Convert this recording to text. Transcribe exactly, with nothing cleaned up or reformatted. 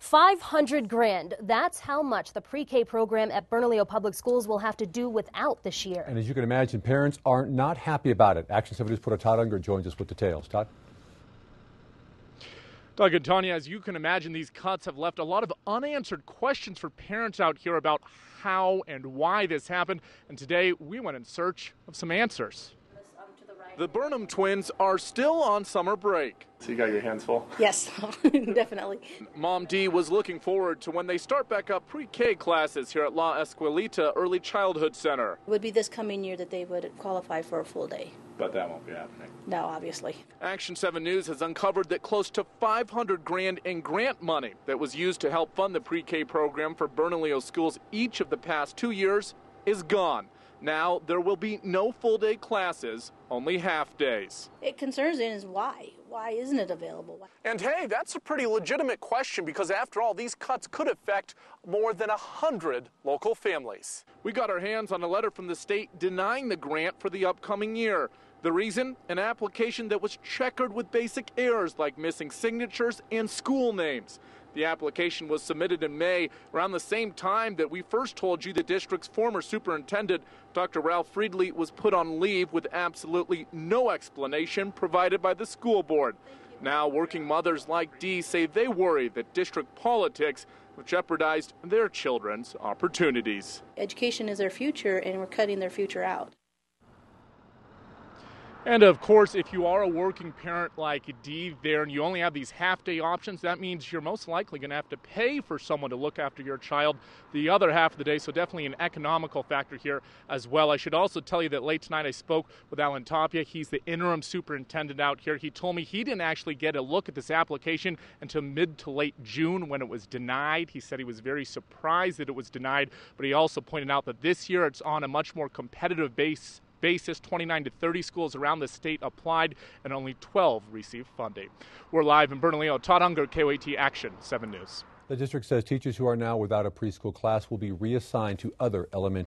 five hundred grand. That's how much the pre-K program at Bernalillo Public Schools will have to do without this year. And as you can imagine, parents are not happy about it. Action seven News reporter Todd Unger joins us with details. Todd? Doug and Tanya, as you can imagine, these cuts have left a lot of unanswered questions for parents out here about how and why this happened. And today we went in search of some answers. The Burnham twins are still on summer break. So you got your hands full? Yes, definitely. Mom Dee was looking forward to when they start back up pre-K classes here at La Escuelita Early Childhood Center. It would be this coming year that they would qualify for a full day. But that won't be happening. No, obviously. Action seven News has uncovered that close to five hundred grand in grant money that was used to help fund the pre-K program for Bernalillo schools each of the past two years is gone. Now there will be no full-day classes, only half-days. It concerns me is why. Why isn't it available? And hey, that's a pretty legitimate question because after all, these cuts could affect more than a hundred local families. We got our hands on a letter from the state denying the grant for the upcoming year. The reason? An application that was checkered with basic errors like missing signatures and school names. The application was submitted in May, around the same time that we first told you the district's former superintendent, Doctor Ralph Friedley, was put on leave with absolutely no explanation provided by the school board. Now, working mothers like Dee say they worry that district politics have jeopardized their children's opportunities. Education is their future, and we're cutting their future out. And of course, if you are a working parent like Dee there and you only have these half-day options, that means you're most likely going to have to pay for someone to look after your child the other half of the day, so definitely an economical factor here as well. I should also tell you that late tonight I spoke with Alan Tapia. He's the interim superintendent out here. He told me he didn't actually get a look at this application until mid to late June when it was denied. He said he was very surprised that it was denied, but he also pointed out that this year it's on a much more competitive base. basis. twenty-nine to thirty schools around the state applied and only twelve received funding. We're live in Bernalillo. Todd Unger, K O A T Action seven News. The district says teachers who are now without a preschool class will be reassigned to other elementary